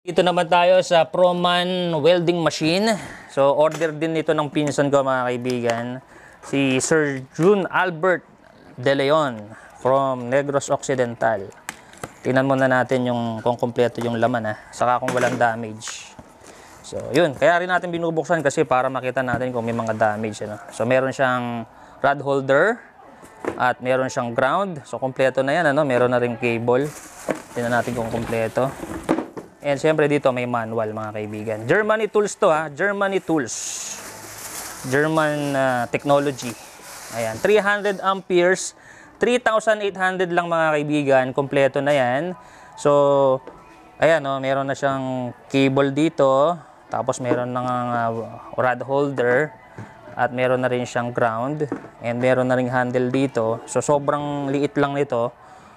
Dito naman tayo sa Proman welding machine. So order din ito ng pinsan ko mga kaibigan, si Sir June Albert De Leon from Negros Occidental. Tingnan muna natin yung kung kumpleto yung laman saka kung walang damage. So yun, kaya rin natin binubuksan kasi para makita natin kung may mga damage So meron siyang rod holder at meron siyang ground. So kumpleto na yan meron na ring cable. Tingnan natin kung kumpleto. And siyempre dito may manual mga kaibigan. Germany tools to Germany tools. German technology. Ayan, 300 amperes, 3,800 lang mga kaibigan, kompleto na yan. So, ayan meron na siyang cable dito, tapos meron ng rod holder, at meron na rin siyang ground, and meron na ring handle dito. So, sobrang liit lang nito.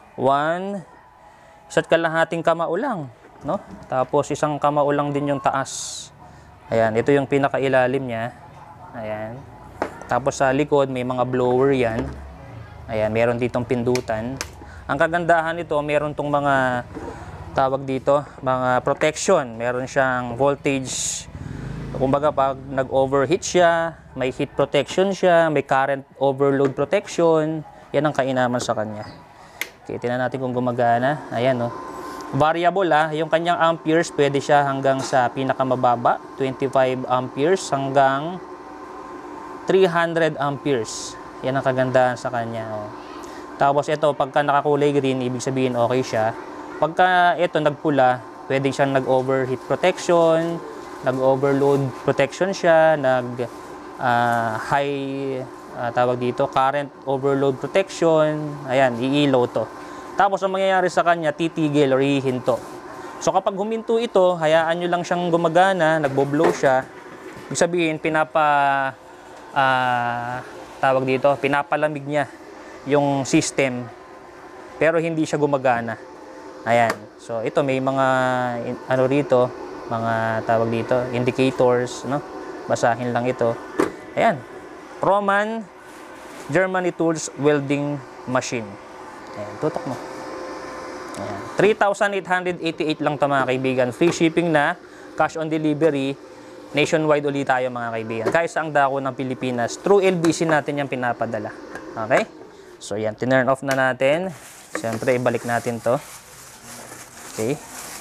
Isa't kalahating kamao lang. Tapos isang kamao lang din yung taas. Ayan, ito yung pinakailalim niya. Ayan. Tapos sa likod may mga blower yan. Ayan, meron ditong pindutan. Ang kagandahan nito, meron tong mga tawag dito, mga protection. Meron siyang voltage. Kumbaga pag nag-overheat siya, may heat protection siya, may current overload protection. Yan ang kainaman sa kanya. Okay, tingnan natin kung gumagana. Ayan variable yung kanyang amperes, pwede siya hanggang sa pinakamababa, 25 amperes hanggang 300 amperes. Yan ang kagandahan sa kanya. Tapos ito, pagka nakakulay green, ibig sabihin okay siya. Pagka ito nagpula, pwede siyang nag-overheat protection, nag-overload protection siya, tawag dito, current overload protection. Ayan, iilaw to. Tapos ang mangyayari sa kanya, titigil or hihinto. So kapag huminto ito, hayaan nyo lang siyang gumagana, nagbo-blow siya. Ibig sabihin, pinapalamig niya yung system, pero hindi siya gumagana. Ayan. So ito may mga rito, mga tawag dito, indicators, Basahin lang ito. Ayan. Proman Germany Tools welding machine. Ayan, tutok mo. Ayan. 3,888 lang ito mga kaibigan. Free shipping na, cash on delivery. Nationwide ulit tayo mga kaibigan. Kahit saang dako ng Pilipinas, through LBC natin yung pinapadala. Okay? So yan, tinurn off na natin. Siyempre, ibalik natin to. Okay?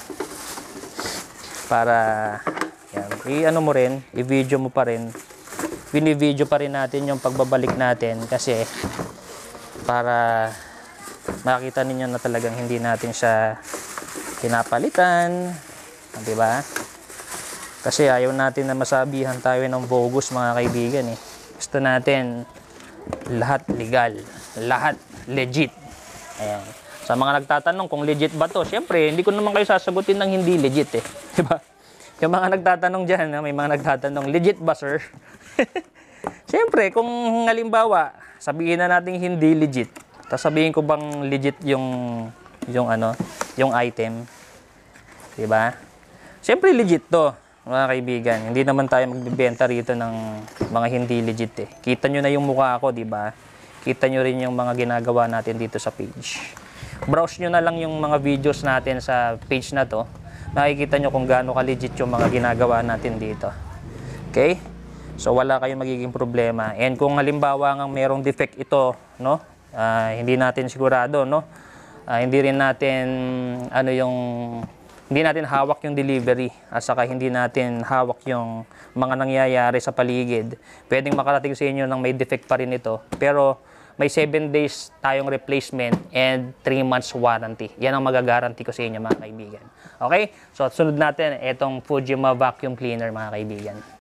Para, yan, mo rin, i-video mo pa rin. Bini-video pa rin natin yung pagbabalik natin kasi para makita ninyo na talagang hindi natin siya pinapalitan, di ba? Kasi ayaw natin na masabihan tayo ng bogus mga kaibigan Gusto natin lahat legal, lahat legit. Ayan. Sa mga nagtatanong kung legit ba to, syempre hindi ko naman kayo sasagutin ng hindi legit di ba? Yung mga nagtatanong diyan, may mga nagtatanong, legit ba sir? Syempre kung halimbawa sabihin na natin hindi legit, tapos sabihin ko bang legit yung item, di ba? Siyempre legit to, mga kaibigan. Hindi naman tayo magbebenta rito ng mga hindi legit Kita nyo na yung mukha ko, di ba? Kita nyo rin yung mga ginagawa natin dito sa page. Browse nyo na lang yung mga videos natin sa page na to. Makikita nyo kung gaano ka-legit yung mga ginagawa natin dito. Okay? So wala kayong magiging problema. And kung halimbawa nga merong defect ito, hindi natin sigurado, hindi rin natin hindi natin hawak yung delivery at saka hindi natin hawak yung mga nangyayari sa paligid. Pwedeng makarating sa inyo ng may defect pa rin ito, pero may 7 days tayong replacement and 3 months warranty. Yan ang magagaranti ko sa inyo mga kaibigan. Okay? So sunod natin itong Fujima vacuum cleaner mga kaibigan.